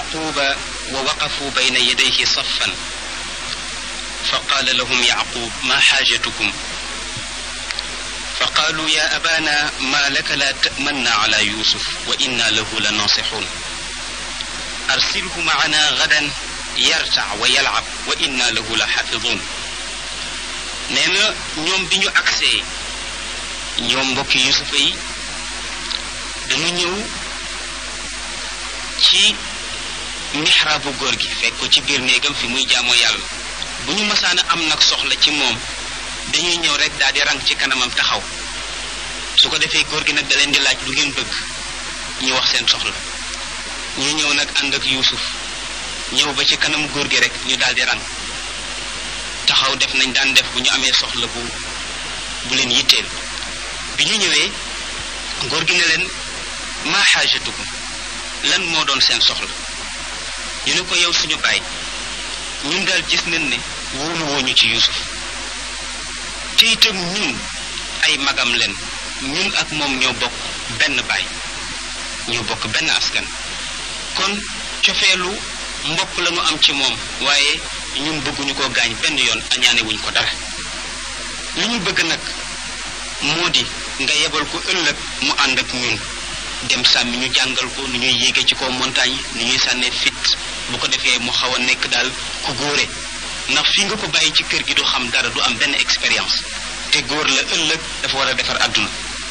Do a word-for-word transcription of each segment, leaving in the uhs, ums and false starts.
يعقوب ووقفوا بين يديه صفا فقال لهم يعقوب ما حاجتكم فقالوا يا أبانا ما لك لا تأمنا على يوسف وإنا له لناصحون أرسله معنا غدا يرتع ويلعب وإنا له لحافظون نينا ñoom bi ñu agsee ñoom mbokki Yusufa yi dañu ñëw ci mihraabu góor gi fekk ko ci biir néegam fi muy jaamoo yàlla bu ñu mësaana am nag soxla ci moom dañuy ñëw rek daal di rang ci kanamam taxaw su ko defee góor gi nag da leen di laaj lu ngeen bëgg ñu wax seen soxla ñu ñëw nag ànd ak Yuusuf ñëw ba ci kanam góor gi rek ñu daal di rang taxaw def nañ daan def bu ñu amee soxla bu bu leen yitteel bi ñu ñëwee góor gi ne leen maa xaajatukum lan moo doon seen soxla ñu ne ko yow suñu baay ñun daal gis nañ ne wóolu wooñu ci Yuusuf te itam ñun ay magam leen ñun ak moom ñoo bokk benn baay ñoo bokk benn askan kon cofeelu mbokk la ñu am ci moom waaye ñun bëgguñu ko gaañ benn yoon añaane wuñ ko dara li ñu bëgg nag moo di nga yebal ko ëllëg mu ànd ak ñun dem sàmmi ñu jàngal ko nu ñuy yéege ci kaw montagne nu ñuy sànnee fit bu ko defee mu xaw a nekk daal ku góore ndax fi nga ko bàyyi ci kër gi du xam dara du am benn expérience te góor la ëllëg dafa war a defar àdduna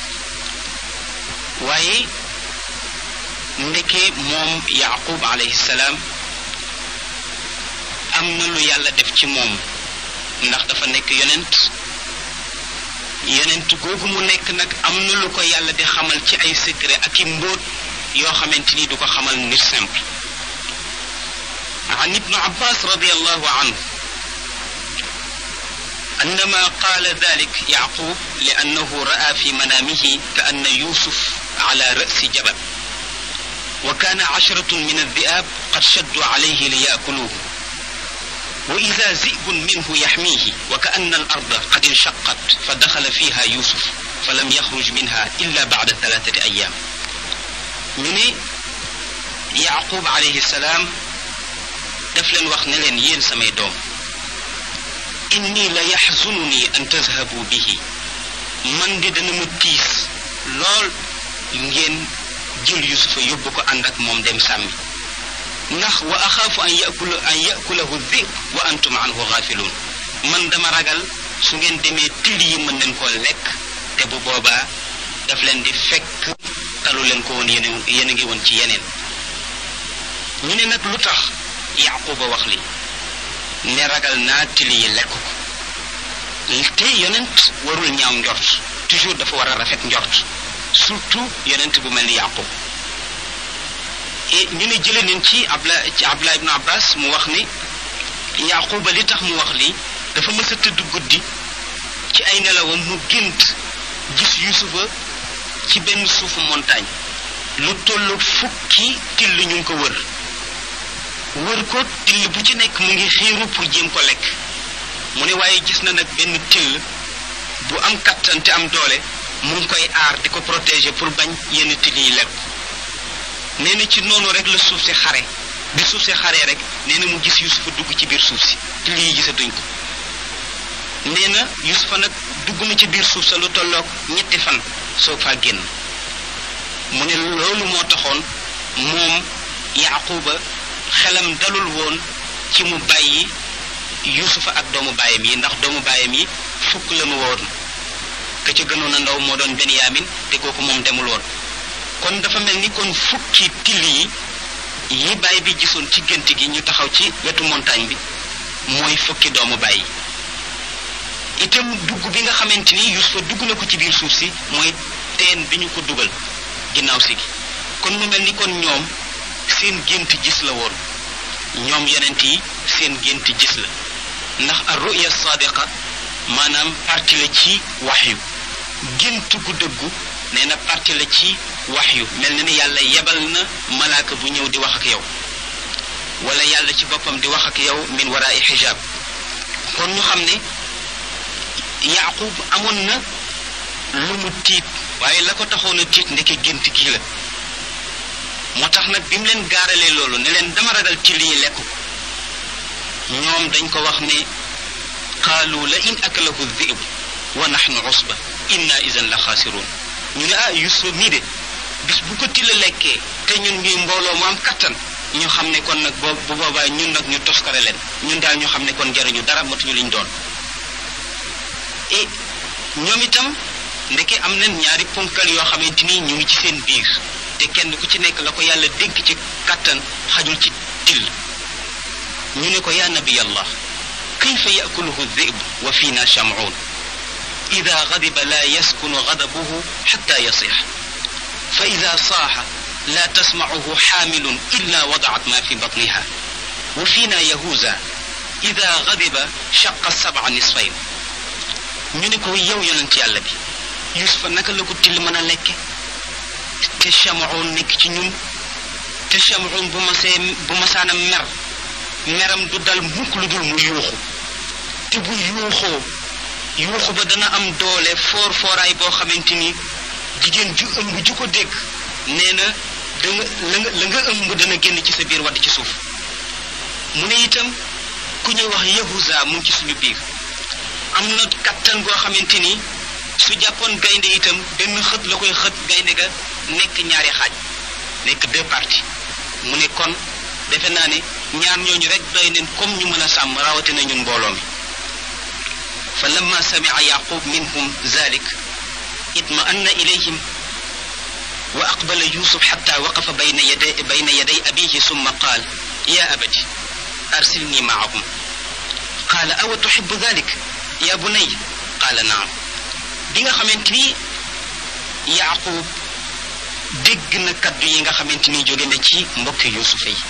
waaye ndeke moom Yaqub alayhi salaam am na lu yàlla def ci moom ndax dafa nekk yonent yonent googu mu nekk nag am na lu ko yàlla di xamal ci ay secret ak i mbóot yoo xamante ni du ko xamal nit simple عن ابن عباس رضي الله عنه أنما قال ذلك يعقوب لأنه رأى في منامه كأن يوسف على رأس جبل وكان عشرة من الذئاب قد شدوا عليه ليأكلوه وإذا ذئب منه يحميه وكأن الأرض قد انشقت فدخل فيها يوسف فلم يخرج منها إلا بعد ثلاثة أيام من يعقوب عليه السلام دفلن وخنلن ين سمي دوم إني لا يحزنني أن تذهبوا به من دي دنا متيس لول ngeen jël Yusuf yóbbu ko ànd ak moom dem sàmmi ndax wa axaafu an yakula an yakulahu dhib wa antum anhu ghafilun man dama ragal su ngeen demee till yi mën leen koo lekk te bu boobaa daf leen di fekk talu leen ko woon yéen yéen a ngi woon ci yeneen ñu ne nag lu tax Yaquba wax li ne ragal naa till yi lekk ko te yonent warul ñaaw njort toujours dafa war a rafet njort surtout yonent bu mel ni Yaqub et ñu ne jëlee nañ ci Abla ci Abdullah ibn Abbas mu wax ni Yaquba li tax mu wax li dafa mës a tëdd guddi ci ay nelawam mu gént gis Yusufa ci benn suufu montagne lu tollu fukki till ñu ngi ko wër wër ko till bu ci nekk mu ngi xiiru pour jéem ko lekk mu ne waaye gis na nag benn till bu am kattan te am doole mu ngi koy aar di ko protéger pour bañ yenn till yi lekk nee na ci noonu rek la suuf si xare bi suuf si xaree rek nee na mu gis Yusufa dugg ci biir suuf si till yi gisatuñ ko nee na Yusufa nag dugg na ci biir suuf sa lu tolloog ñetti fan soog faa génn mu ne loolu moo taxoon moom Yaquba xelam dalul woon ci mu bàyyi Yusufa ak doomu baayam yi ndax doomu baayam yi fukk la mu woon ka ca gënoon a ndaw moo doon Benyamin te kooku moom demul woon kon dafa mel ni kon fukki till yi yi baay bi gisoon ci gént gi ñu taxaw ci wetu montagne bi mooy fukki doomu baay yi itam dugg bi nga xamante ni Yusufa dugg na ko ci biir suuf si mooy teen bi ñu ko dugal ginnaaw si gi kon mu mel ni kon ñoom seen gént gis la woon ñoom yonent yi seen gént gis la ndax ar-ru'ya sadiqa maanaam parti la ci waxyu gént gu dëggu nee na parti la ci waxyu mel na ni yàlla yebal na malaaka bu ñëw di wax ak yow wala yàlla ci boppam di wax ak yow min wara'i hijab kon ñu xam ne Yaqub amoon na lu mu tiit waaye la ko taxoon a tiit ndeke gént gi la moo tax nag bi mu leen gaaralee loolu ne leen dama ragal till yi lekk ko ñoom dañ ko wax ne qaalu la in akalahu dhi'b wa nahnu usba inna idan la xaasiruun ñu ne ah Yuusuf mii de bis bu ko till lekkee te ñun ñuy mbooloo mu am kattan ñu xam ne kon nag boo bu boobaa ñun nag ñu toskare leen ñun daal ñu xam ne kon jariñu dara matuñu liñ doon et ñoom itam ndeke am nañ ñaari ponkal yoo xamante ni ñu ngi ci seen biir te kenn ku ci nekk la ko yàlla dénk ci kattan xajul ci till ñu ne ko yaa nabiyallah kayfa yakuluhu dhib wa fiina shamuun ida gadiba la yaskunu gadabuhu xatta yasix fa ida saaxa la tasmacuhu xaamilun illa wadacat ma fi batniha wa fiina yahuuza ida gadiba shaqa sabca nisfayn ñu ne ko yow yonent yàlla bi Yuusufa naka la ko till mën a lekke te Shamuun nekk ci ñun te Shamuun bu masee bu masaana mer meram du dal mukk lu dul mu yuuxu te bu yuuxoo yuuxu ba dana am doole foor fooraay boo xamante ni jigéen ju ëmb ju ko dégg nee na danga la nga la nga ëmb dana génn ci sa biir wadd ci suuf mu ne itam ku ñuy wax Yahuza mu ngi ci suñu biir am na kattan goo xamante ni su jàppoon gaynde itam benn xët la koy xët gaynde ga nekk ñaari xaaj nekk deux parties mu ne kon defe naa ne ñaar ñooñu rek doy neen comme ñu mën a sàmm rawatina ñun mbooloo mi fa lamma sami'a yaqub minhum zalik itma'anna ilayhim wa aqbala yusuf hatta waqafa bayna yaday bayna yaday abihi summa qaal ya abati arsilni ma'ahum qaala awa tuhibbu dhalik ya bunay qaala naam bi nga xamante ni yaqub dégg na kaddu yi nga xamante ni jóge na ci mbokki yusufa yi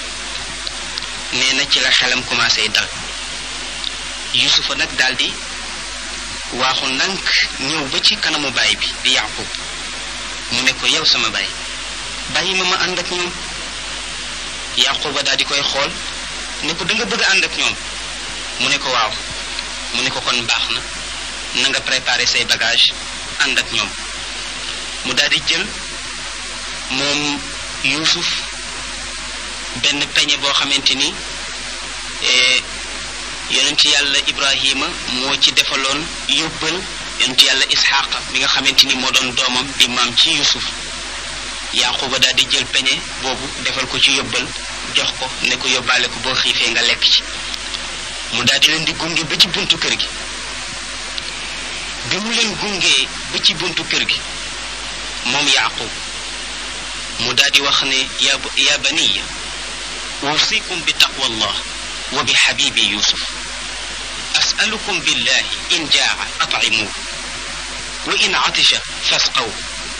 nee na ci la xelam commencé dal yusufa nag daldi waaxu nank ñëw ba ci kanamu baay bi di yaqub mu ne ko yow sama baay bàyyi ma ma ànd ak ñoom yaquba daal di koy xool ne ko da nga bëgg a ànd ak ñoom mu ne ko waaw mu ne ko kon baax na na nga préparer say bagage ànd ak ñoom mu daal di jël moom Yuusuf benn peñe boo xamante ni yonent yàlla Ibrahima moo ci defaloon yóbbal yonent yàlla Isxaaqa mi nga xamante ni moo doon doomam di maam ci Yuusuf Yaquba daal di jël peñe boobu defal ko ci yóbbal jox ko ne ko yóbbaale ko boo xiifee nga lekk ci mu daal di leen di gunge ba ci buntu kër gi bi mu leen gungee ba ci buntu kër gi moom Yaqub mu daal di wax ne ya ya baniya usikum bi taqwa allah wa bi habibi yusuf as'alukum billahi in jaa at'imuhu wa in atisha fasqaw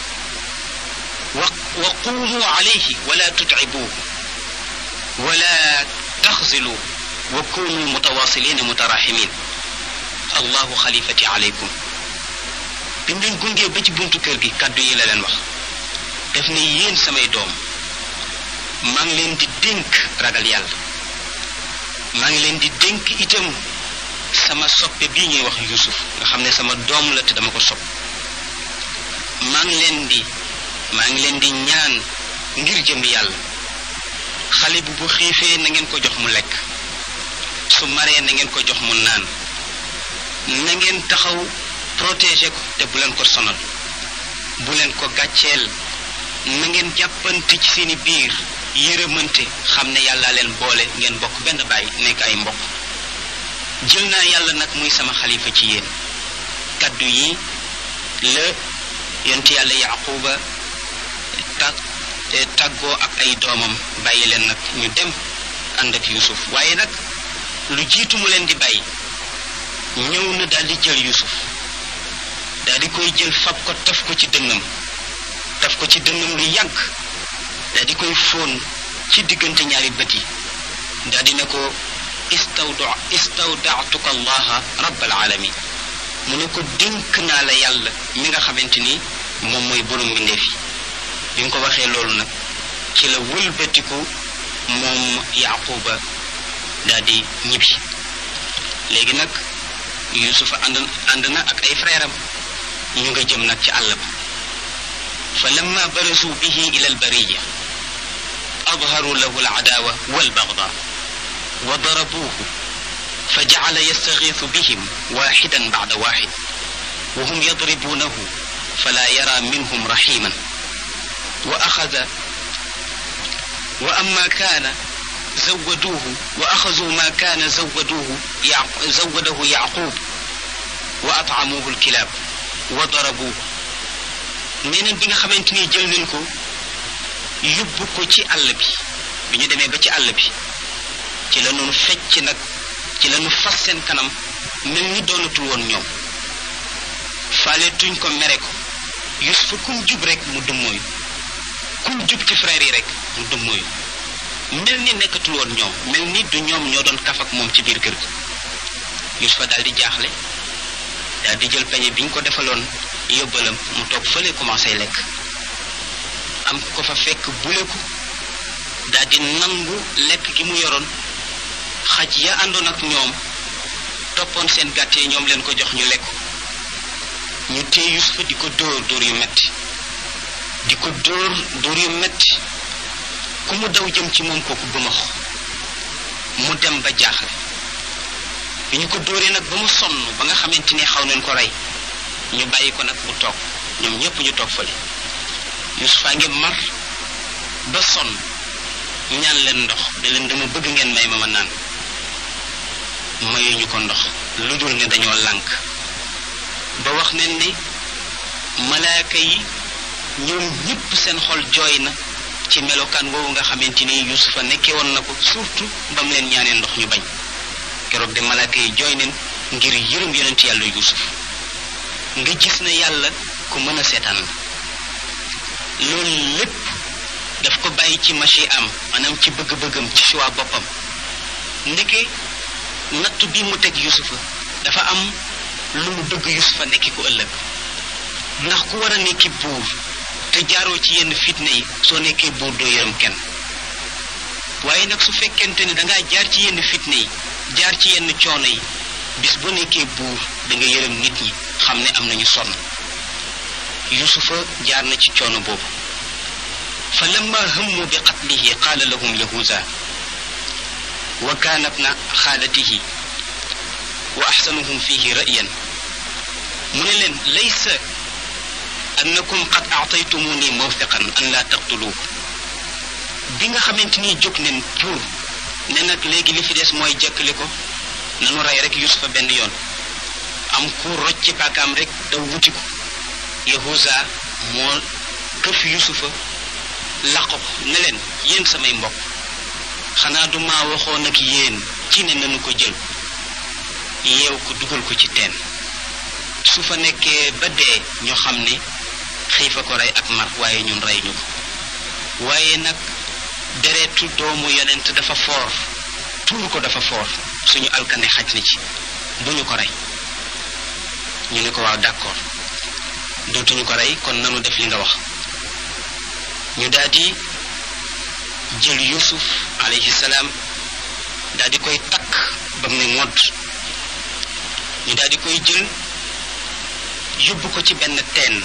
wa qumu alayhi wa la tut'ibuhu wa la takhzilu wa kunu mutawasilin mutarahimin allahu xalifati alaykum bi mu leen gungee ba ci buntu kër gi kàddu yi la leen wax def ne yéen samay doom maa ngi leen di dénk ragal yàlla maa ngi leen di dénk itam sama soppe bii ñuy wax Yuusuf nga xam ne sama doom la te dama ko sopp maa ngi leen di maa ngi leen di ñaan ngir jëm yàlla xale bu bu xiifee na ngeen ko jox mu lekk su maree na ngeen ko jox mu naan na ngeen taxaw protéger ko te bu leen ko sonal bu leen ko gàcceel na ngeen jàppante ci seeni biir yërëmante xam ne yàlla leen boole ngeen bokk benn baay nekk ay mbokk jël naa yàlla nag muy sama xalifa ci yéen kaddu yi la yonent yàlla yaquba tag tàggoo ak ay doomam bàyyi leen nag ñu dem ànd ak Yuusuf waaye nag lu jiitu mu leen di bàyyi ñëw na daal di jël Yuusuf daal di koy jël fab ko taf ko ci dënnam taf ko ci dënnam lu yàgg daal di koy fóon ci diggante ñaari bët yi daal di ne ko istawda istawdaatuka allaha rabbal alamin mu ne ko dénk naa la yàlla mi nga xamante ni moom mooy borom mbindeef yi bi nga ko waxee loolu nag ci la wëlbatiku moom yaquba daal di ñibbi léegi nag yusufa ànd ànd na ak ay frère am ñu nga jëm nag ci àll ba fa lamma barasu bihi ila albariya أظهروا له العداوة والبغضاء وضربوه فجعل يستغيث بهم واحدا بعد واحد وهم يضربونه فلا يرى منهم رحيما وأخذ وأما كان زودوه وأخذوا ما كان زودوه زوده يعقوب وأطعموه الكلاب وضربوه نينن بيغا خامتيني جël nañ ko yóbbu ko ci àll bi bi ñu demee ba ci àll bi ci la ñu fecc nag ci la ñu fas seen kanam mel ni doonatul woon ñoom faale tuñ ko mere ko Yusufa kum jub rek mu dummóoyu kum jub ci frère yi rek mu dummóoyu mel ni nekkatul woon ñoom mel ni du ñoom ñoo doon kaf ak moom ci biir kër gi Yusufa daal di jaaxle daal di jël peñe bi ñu ko defaloon yóbbalam mu toog fële commencé lekk am ko fa fekk bule ko daal di nangu lekk gi mu yoroon xaj ya àndoon ak ñoom toppoon seen gàtt yi ñoom leen ko jox ñu lekk ñu téye Yusufa di ko dóor dóor yu metti di ko dóor dóor yu metti ku mu daw jëm ci moom kooku bëmax mu dem ba jaaxle bi ñu ko dóoree nag ba mu sonn ba nga xamante ni xaw nañ ko rey ñu bàyyi ko nag mu toog ñoom ñépp ñu toog fële Yusufa ngi mar ba sonn ñaan leen ndox da leen dama bëgg ngeen may ma ma naan mayuñu ko ndox lu dul ne dañoo lànk ba wax nañ ni malaaka yi ñoom ñépp seen xol jooy na ci melokaan woowu nga xamante ni Yusufa nekkee woon na ko surtout ba mu leen ñaanee ndox ñu bañ keroog de malaaka yi jooy neen ngir yërëm yonent yàlla Yusuf nga gis ne yàlla ku mën a seetaan la loolu lépp daf ko bàyyi ci machi am maanaam ci bëgg-bëggam ci choix boppam ndeke natt bi mu teg Yusufa dafa am lu mu bëgg Yusufa nekki ko ëllëg ndax ku war a nekki buur te jaaroo ci yenn fitna yi soo nekkee buur doo yërëm kenn waaye nag su fekkente ne dangaa jaar ci yenn fitna yi jaar ci yenn coono yi bis boo nekkee buur da nga yërëm nit ñi xam ne am nañu sonn Yusufa jaar na ci coono boobu fa lamma hammu bi qatlihi qaala lahum yahuza wa kaana ibna xaalatihi wa axsanuhum fihi ra'yan mu ne leen laysa annakum qad aataytumuni mawthiqan an la taqtuluhu bi nga xamante ni jóg neen pour ne nag léegi li fi des mooy jëkkali ko nanu rey rek Yusufa benn yoon am ku rocc ci paakaam rek daw wuti ko Yahuza moo këf Yusufa laq ko ne leen yéen samay mbokk xanaa du maa waxoon ak yéen ci ne nanu ko jël yeew ko dugal ko ci teen su fa nekkee ba dee ñu xam ne xiifa ko rey ak mar waaye ñun rey ñu ko waaye nag deretu doomu yonent dafa foor tuur ko dafa foor suñu alkane xaj na ci bu ñu ko rey ñu ne ko waaw d'accord dootuñu ko rey kon nanu def li nga wax ñu daldi jël Yusuf alayhi salaam daldi koy takk ba mu ne ngodd ñu daldi koy jël yóbbu ko ci benn teen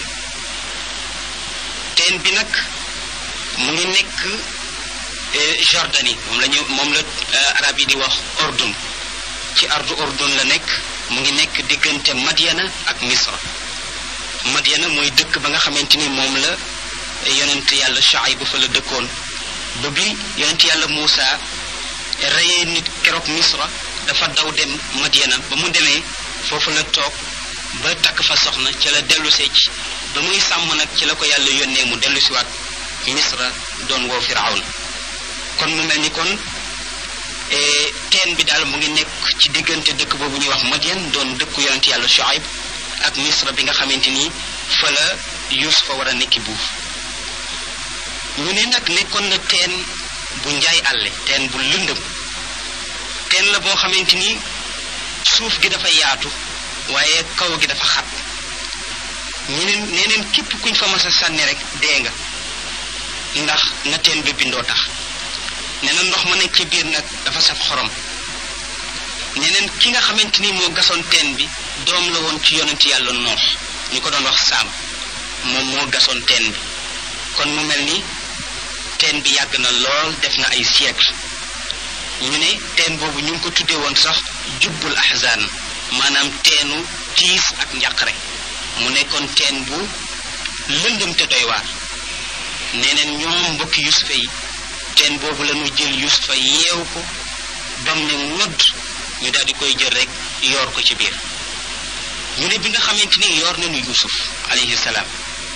teen bi nag mu ngi nekk Jordanie moom la ñu moom la arab yi di wax Ordun ci ardu Ordun la nekk mu ngi nekk diggante Madiana ak Misra Madiana mooy dëkk ba nga xamante ni moom la yonent yàlla Shuayb fa la dëkkoon ba bi yonent yàlla Muusa reyee nit keroog Misra dafa daw dem Madiana ba mu demee foofu la toog ba takk fa soxna ci la dellusee ci ba muy sàmm nag ci la ko yàlla yónnee mu dellusiwaat Misra doon woo Firawna kon mu mel ni kon teen bi daal mu ngi nekk ci diggante dëkk boobu ñuy wax Madian doon dëkku yonent yàlla Shuayb ak Misra bi nga xamante ni fa la Yusufa war a nekki buur ñu ne nag nekkoon na teen bu njaay àlle teen bu lëndëm teen la boo xamante ni suuf gi dafa yaatu waaye kaw gi dafa xat ñeneen neneen képp kuñ fa mas a sànni rek dee nga ndax na teen bi bindoo tax nee na ndox ma nekk ci biir nag dafa saf xorom neneen ki nga xamante ni moo gasoon teen bi doom la woon ci yonent yàlla Noox ñu ko doon wax Saam moom moo gasoon teen bi kon mu mel ni teen bi yàgg na lool def na ay siècle ñu ne teen boobu ñu ngi ko tuddee woon sax jubbul ahzan maanaam teenu tiis ak njàqare mu nekkoon teen bu lëndëm te doy waar nee neen ñoom mbokki yusufa yi teen boobu la ñu jël yusufa yeew ko bam ne nodd ñu daal di koy jël rek yoor ko ci biir ñu ne bi nga xamante ni yoor nañu yusuf alayhi salaam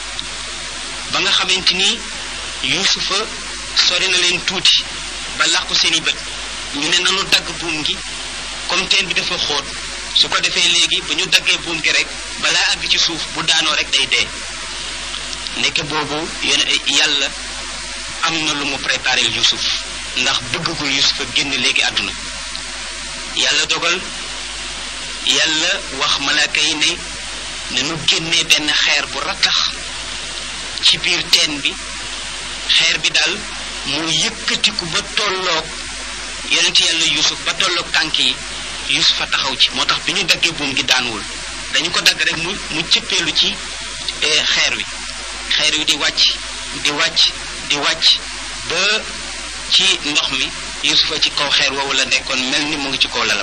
ba nga xamante ni yusufa sori na leen tuuti ba làqu seeni bët ñu ne nanu dagg buum gi comme teen bi dafa xóot su ko defee léegi bu ñu daggee buum gi rek balaa àgg ci suuf bu daanoo rek day dee nekk boobu yàlla am na lu mu préparé yusuf ndax bëggagul yusufa génn léegi àdduna yàlla dogal yàlla wax malaaka yi ne nañu génnee benn xeer bu rattax ci biir teen bi xeer bi daal mu yëkkatiku ba tolloog yonent yàlla yusuf ba tolloog tànk yi yusufa taxaw ci moo tax bi ñu daggee buum gi daanuwul dañu ko dagg rek mu mu cëppeelu ci xeer wi xeer wi di wàcc di wàcc di wàcc ba ci ndox mi yusufa ci kaw xeer woowu la nekkoon mel ni mu ngi ci kaw lalam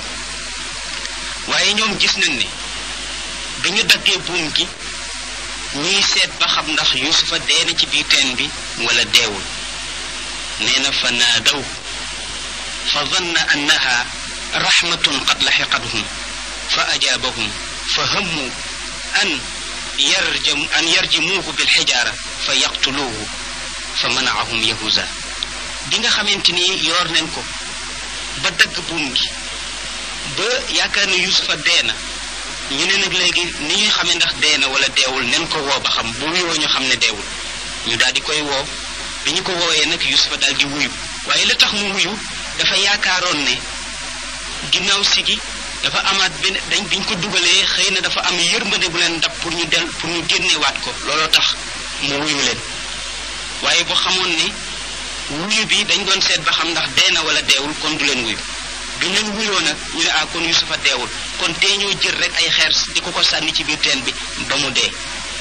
waaye ñoom gis nañ ne bi ñu daggee buum gi ñuy seet ba xam ndax yusufa dee na ci biir teen bi wala deewul nee na fa naadaw fa zanna annaha rahmatun qad laxiqathum fa ajaabahum fa hammu an yarjam an yarjimuuhu bilxijaara fa yaqtuluuhu fa manaahum yahuza bi nga xamante ni yoor nañ ko ba dagg buum gi ba yaakaar ne yusufa dee na ñu ne nag léegi ni ñuy xamee ndax dee na wala deewul nen ko woo ba xam bu wuyoo ñu xam ne deewul ñu daal di koy woo bi ñu ko woowee nag yusufa daal di wuyu waaye la tax mu wuyu dafa yaakaaroon ne ginnaaw si gi dafa amaat benn dañ biñ ko dugalee xëy na dafa am yërmande bu leen dab pour ñu del pour ñu génnewaat ko looloo tax mu wuyu leen waaye bu xamoon ne wuyu bi dañ doon seet ba xam ndax dee na wala deewul kon du leen wuyu biñ leen wuyoo nag ñu ne ah kon yusufa deewul kon tee ñoo jël rek ay xeer di ko ko sànni ci biir teen bi ba mu dee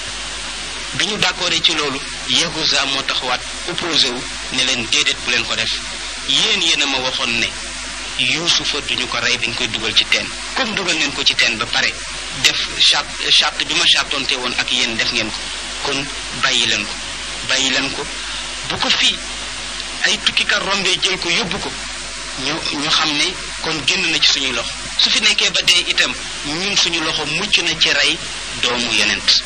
bi ñu d'accordé ci loolu Yahuza moo taxawaat opposé wu ne leen déedéet bu leen ko def yéen yéen a ma waxoon ne yusufa duñu ko rey dañ koy dugal ci teen comme dugal ngeen ko ci teen ba pare def charte charte bi ma chartonte woon ak yéen def ngeen ko kon bàyyi leen ko bàyyi leen ko bu ko fii ay tukkikat rombee jël ko yóbbu ko ñu ñu xam ne kon génn na ci suñuy loxo su fi nekkee ba dee itam ñun suñu loxo mucc na ci rey doomu yonent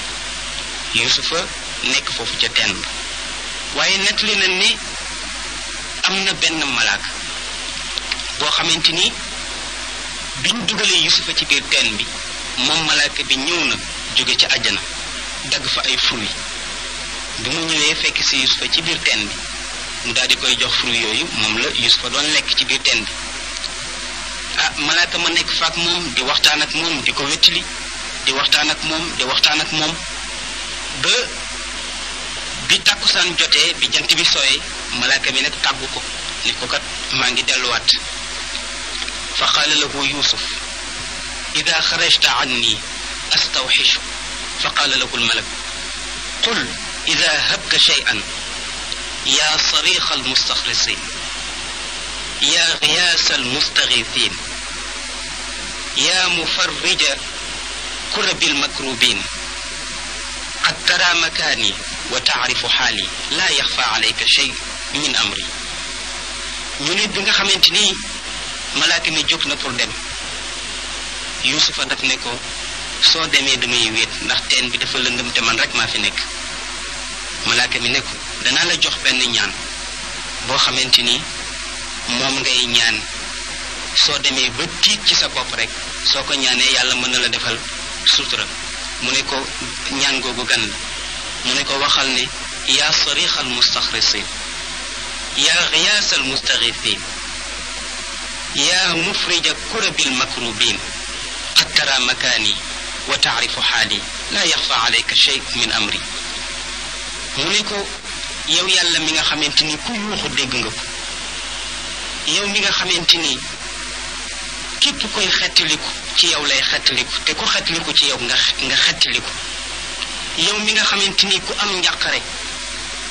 yusufa nekk foofu ca teen ba waaye nettali na ne am na benn malaaka boo xamante ni biñ dugalee yusufa ci biir teen bi moom malaaka bi ñëw na jóge ci àjjana dagg fa ay fruit bi mu ñëwee fekk si yusufa ci biir teen bi mu daal di koy jox fruit yooyu moom la yusufa doon lekk ci biir teen bi ah malaaka ma nekk faak moom di waxtaan ak moom di ko wettili di waxtaan ak moom di waxtaan ak moom ba bi tàkkusaan jotee bi jant bi sooyee malaaka bi nag tàggu ko ni ko kat maa ngi delluwaat fa qaala lahu yusuf ida xarajta anni astawxishu fa qaala lahu almalak qul ida habka shay'an ya sarixa almustaxrisin ya giyaasa almustagiithin ya mufarrija kurabi almakrubin qad tara makaani wa taarifu xaali laa yaxfa alayka shay min amri ñu ne bi nga xamante ni malaaka mi jóg na pour dem yusufa daf ne ko soo demee damay wéet ndax teen bi dafa lëndëm te man rek maa fi nekk malaaka mi ne ko danaa la jox benn ñaan boo xamante ni moom ngay ñaan soo demee ba tiit ci sa bopp rek soo ko ñaanee yàlla mën na la defal sutura mu ne ko ñaan googu gan la mu ne ko waxal ne yaa sarixal mustaxrisin yaa giyaasal mustaxithin yaa mufrija kurabil makrubin qad tara makaani wa taarifu xaali laa yaxfa alayka shay min amri mu ne ko yow yàlla mi nga xamante ni ku yuuxu dégg nga ko yow mi nga xamante ni képp koy xettaliku ci yow lay xettaliku te ku xettaliku ci yow nga nga xettaliku yow mi nga xamante ni ku am njàqare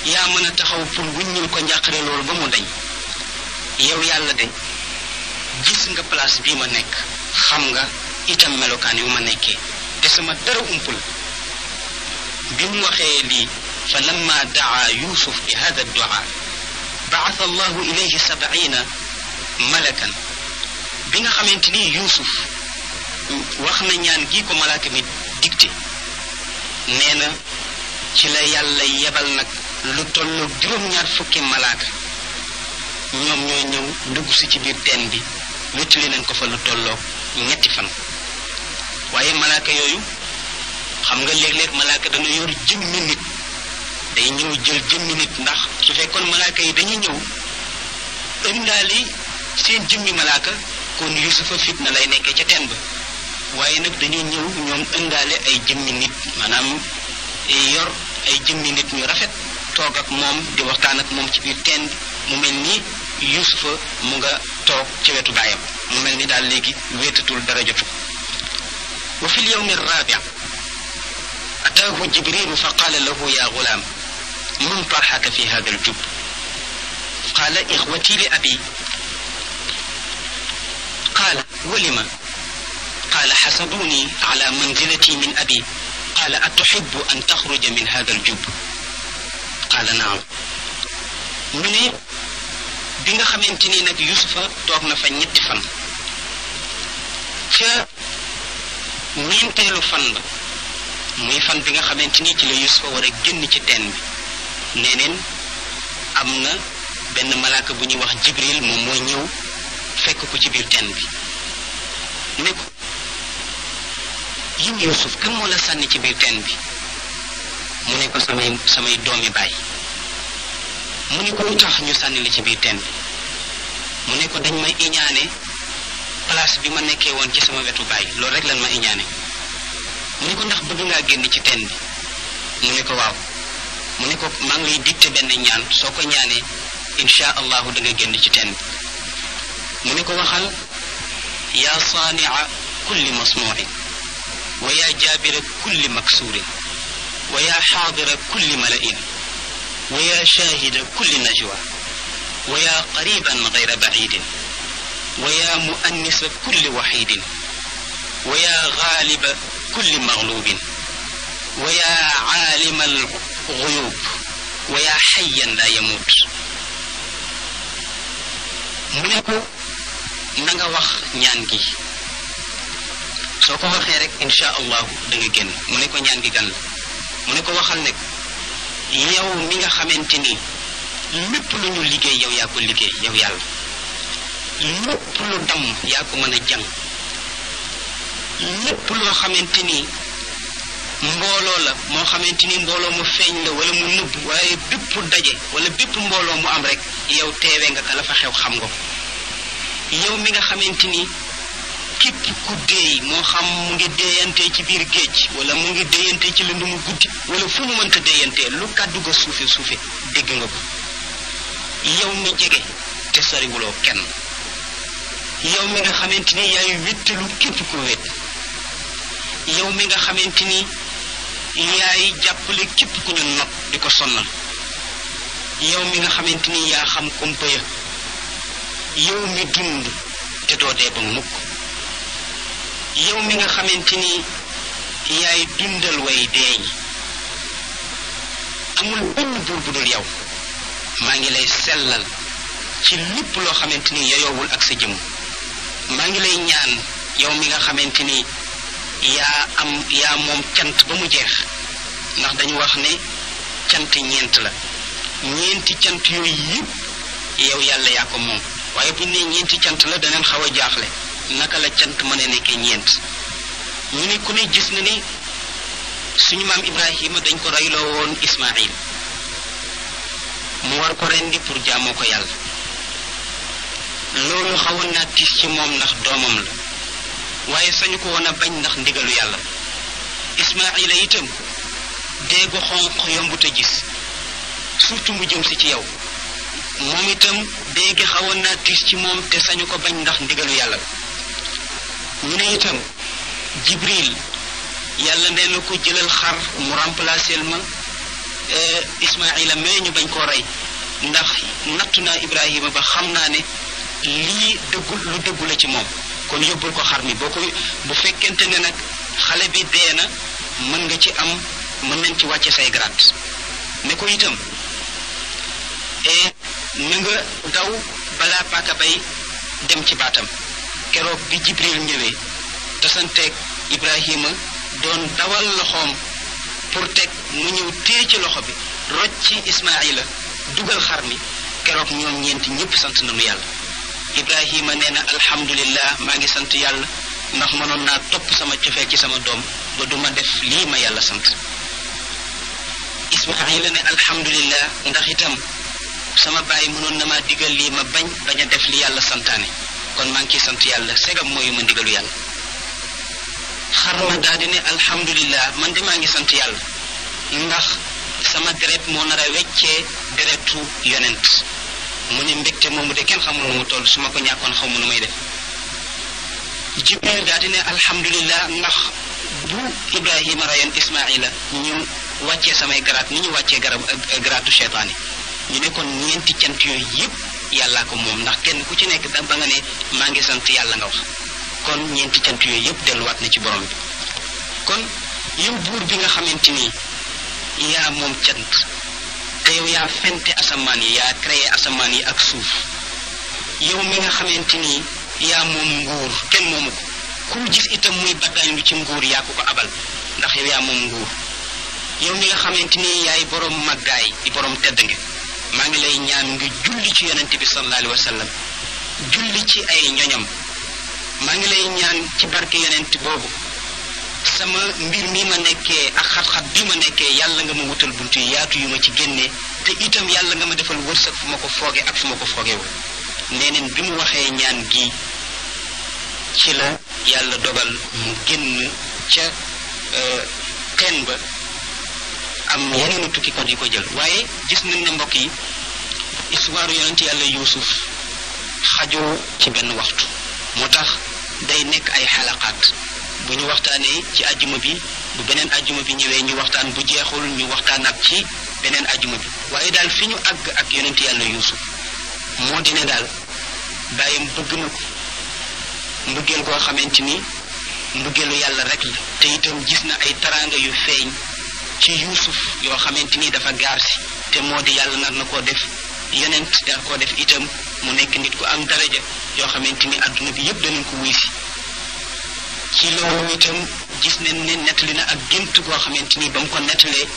yaa mën a taxaw pour wuññil ko njàqare loolu ba mu dañ yow yàlla de gis nga place bii ma nekk xam nga itam melokaan yu ma nekkee te sama dara umpul bi mu waxee lii fa lamma daa yusuf bi hada du'a ba'atha allahu ilayhi sab'ina malakan bi nga xamante ni yusuf wax na ñaan gi ko malaaka mi dicté nee na ci la yàlla yebal nag lu tollu juróom-ñaar fukki malaaka ñoom ñooy ñëw dugg si ci biir teen bi wéttali nañ ko fa lu tolloog ñetti fan waaye malaaka yooyu xam nga léeg-léeg malaaka dana yor jëmmi nit day ñëw jël jëmmi nit ndax su fekkoon malaaka yi dañuy ñëw ëndaali seen jëmmi malaaka kon yusufa fitna lay nekkee ca teen ba waaye nag dañuy ñëw ñoom ëndaale ay jëmmi nit maanaam yor ay jëmmi nit ñu rafet toog ak moom di waxtaan ak moom ci biir teen bi mu mel ni yusufa mu nga toog ci wetu baayam mu mel ni daal léegi wéetatul dara jotu wa fi lyawmi arrabi ataahu jibrilu fa qaala lahu ya gulaam man tarxaka fi hada aljub qaala ixwati li abi qaala walima qaala xasabuni ala manzilati min abi qaala atuxibu an taxruja min hada aljub qaala naam ñu ne bi nga xamante ni nag yusufa toog na fa ñetti fan ca ñeenteelu fan ba muy fan bi nga xamante ni ci la yusufa war a génn ci teen bi neneen am na benn malaaka bu ñuy wax jibril moom mooy ñëw fekk ko ci biir teen bi ne ko yiw yusuf kan moo la sànni ci biir teen bi mu ne ko samay samay doomi baay mu ne ko lu tax ñu sànni la ci biir teen bi mu ne ko dañ may iñaane place bi ma nekkee woon ci sama wetu baay loolu rek lan ma iñaane mu ne ko ndax bëgg ngaa génn ci teen bi mu ne ko waaw mu ne ko maa ngi lay dicté benn ñaan soo ko ñaanee insha allahu da nga génn ci teen bi mu ne ko waxal yaa saania kulli masnuuin wa yaa jaabira kulli maksuurin wa yaa xaadira kulli mala'in wa yaa shaahida kulli najwa wa yaa qariban gayra bacidin wa yaa muannisa kulli waxidin wa yaa gaaliba kulli maglubin wa yaa caalima alguyub wa yaa xayan laa yamuut mu ne ko na nga wax ñaan gi soo ko waxee rek insha allahu da nga génn mu ne ko ñaan gi gan la mu ne ko waxal nag yow mi nga xamante ni lépp lu ñu liggéey yow yaa ko liggéey yow yàlla lépp lu dam yaa ko mën a jàng lépp loo xamante ni mbooloo la moo xamante ni mbooloo mu feeñ la wala mu nëbb waaye bépp daje wala bépp mbooloo mu am rek yow teewee nga ka la fa xew xam nga ko yow mi nga xamante ni képp ku déey moo xam mu ngi déeyantee ci biir géej wala mu ngi déeyantee ci lënd mu guddi wala fu mu mënta déeyantee lu kàddu ga suufe suufe dégg nga ko yow mi jege te soriwuloo kenn yow mi nga xamante ni yaay wéttalu képp ku wét yow mi nga xamante ni yaay jàppale képp ku ñu not di ko sonnal yow mi nga xamante ni yaa xam kumpa ya yow mi dund te doo dee ba mukk yow mi nga xamante ni yaay dundal way deeñ amul benn buur bu dul yow maa ngi lay sellal ci lépp loo xamante ni yayoowul ak sa jëm maa ngi lay ñaan yow mi nga xamante ni yaa am yaa moom cant ba mu jeex ndax dañu wax ne cant ñeent la ñeenti cant yooyu yëpp yow yàlla yaa ko moom waaye bu ñu nee ñeenti cant la daneen xaw a jaaxle naka la cant mën a nekkee ñeent ñu ne ku ne gis na ni suñu maam Ibrahima dañ ko reyloo woon Ismaïl mu war ko rendi pour jaamoo ko yàlla loolu xawoon naa tiis ci moom ndax doomam la waaye sañu ko woon a bañ ndax ndigalu yàlla Ismaïla itam déegu xonq yombut a gis surtout mu jëm si ci yow moom itam déegi xawoon naa tiis ci moom te sañu ko bañ ndax ndigalu yàlla ñu ne itam Jibril yàlla nee na ko jëlal xar mu remplacer ma Ismaila mais ñu bañ koo rey ndax nattu naa Ibrahima ba xam naa ne lii dëggul lu dëggu la ci moom kon yóbbul ko xar mi boo ko bu fekkente ne nag xale bi dee na mën nga ci am mën nañ ci wàcce say grade ne ko itam e na nga daw balaa paaka bay dem ci baatam keroog bi Jibril ñëwee tasanteeg Ibrahima doon dawal loxoom pour teg mu ñëw téye ci loxo bi roj ci Ismaila dugal xar mi keroog ñoom ñeenti ñëpp sant nañu yàlla Ibrahima nee na alhamdulillah maa ngi sant yàlla ndax mënoon naa topp sama cofeel ci sama doom ba duma def lii ma yàlla sant Ismaila ne alhamdulillah ndax itam sama baay mënoon na maa digal lii ma bañ bañ a def li yàlla santaane kon maa ngi ciy sant yàlla segam mooyu ma ndigalu yàlla xar ma daal di ne alhamdulillah man de maa ngi sant yàlla ndax sama deret moo nar a weccee deretu yonent mu ne mbégte moomu de kenn xamul nu mu toll su ma ko ñàkkoon xaw ma nu may def Jibril daal di ne alhamdulillah ndax bu Ibrahima rayoon Ismaila ñu wàccee samay garaat ni ñu wàccee garab garaatu cheytaani ñu ne kon ñeenti cant yooyu yëpp yàllaa ko moom ndax kenn ku ci nekk da ba nga ne maa ngi sant yàlla nga wax kon ñeenti cant yooyu yëpp delluwaat na ci borom bi kon yow buur bi nga xamante ni yaa moom cant te yow yaa fente asamaan yi yaa créé asamaan yi ak suuf yow mi nga xamante ni yaa moom nguur kenn moomu ko ku gis itam muy baddaañ lu ci nguur yaa ko ko abal ndax yow yaa moom nguur yow mi nga xamante ni yaay borom màggaay di borom tedd nga maa ngi lay ñaan nga julli ci yonent bi sallallahu alayhi wa sallam julli ci ay ñoñam maa ngi lay ñaan ci barke yonent boobu sama mbir mi ma nekkee ak xat-xat bi ma nekkee yàlla nga ma wutal buntu yi yaatu yu ma ci génnee te itam yàlla nga ma defal wërsëg fu ma ko fooge ak fu ma ko foogewul neneen bi mu waxee ñaan gi ci la yàlla dogal mu génn ca teen ba am yeneenu tukki kon yi ko jël waaye gis nañ ne mbokk yi histoire yonent yàlla yuusuf xajoo ci benn waxtu moo tax day nekk ay xalaqaat bu ñu waxtaanee ci ajjuma bi bu beneen ajjuma bi ñëwee ñu waxtaan bu jeexul ñu waxtaanaat ci beneen ajjuma bi waaye daal fi ñu àgg ak yonent yàlla yuusuf moo di ne daal bàyyam bëgg na ko mbëggeel koo xamante ni mbëggeelu yàlla rek la te itam gis na ay taraanga yu feeñ ci yuusuf yoo xamante ni dafa gaar si te moo di yàlla nar na koo def yonent dar koo def itam mu nekk nit ku am daraja yoo xamante ni àdduna bi yépp danañ ko wuy si ci loolu itam gis nañ ne nettali na ak gént koo xamante ni ba mu ko nettalee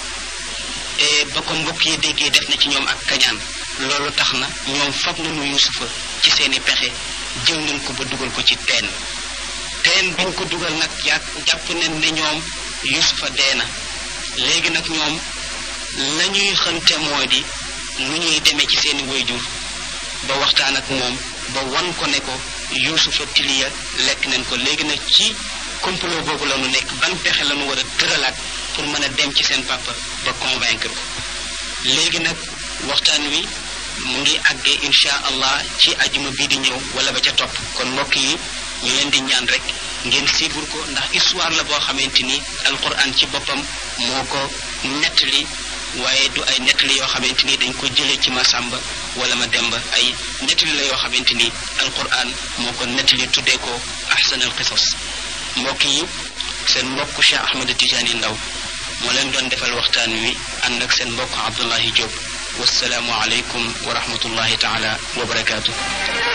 ba ko mbokk yi déggee def na ci ñoom ak kañaan loolu tax na ñoom fab nañu yuusufa ci seeni pexe jël nañ ko ba dugal ko ci teen teen bañ ko dugal nag jàpp jàpp nañ ne ñoom yuusufa dee na léegi nag ñoom la ñuy xante moo di nu ñuy demee ci seeni wayjur ba waxtaan ak moom ba wan ko ne ko yuusufa tiliya lekk nañ ko léegi nag ci complot boobu la ñu nekk ban pexe la ñu war a tëralaat pour mën a dem ci seen papa ba convaincre ko léegi nag waxtaan wi mu ngi àggee insha allah ci ajuma bii di ñëw wala ba ca topp kon mbokk yi ñu leen di ñaan rek ngeen siibur ko ndax histoire la boo xamante ni alquran ci boppam moo ko nettali waaye du ay nettali yoo xamante ni dañ ko jëlee ci Masamba wala ma Demba ay nettali la yoo xamante ni alquran moo ko nettali tuddee ko ahsan al qisas mbokk yi seen mbokk Cheikh Ahmed Tidiane Ndaw moo leen doon defal waxtaan wi ànd ak seen mbokk Abdullahi Diop wassalaamu aleykum wa rahmatullahi taala wa barakaatu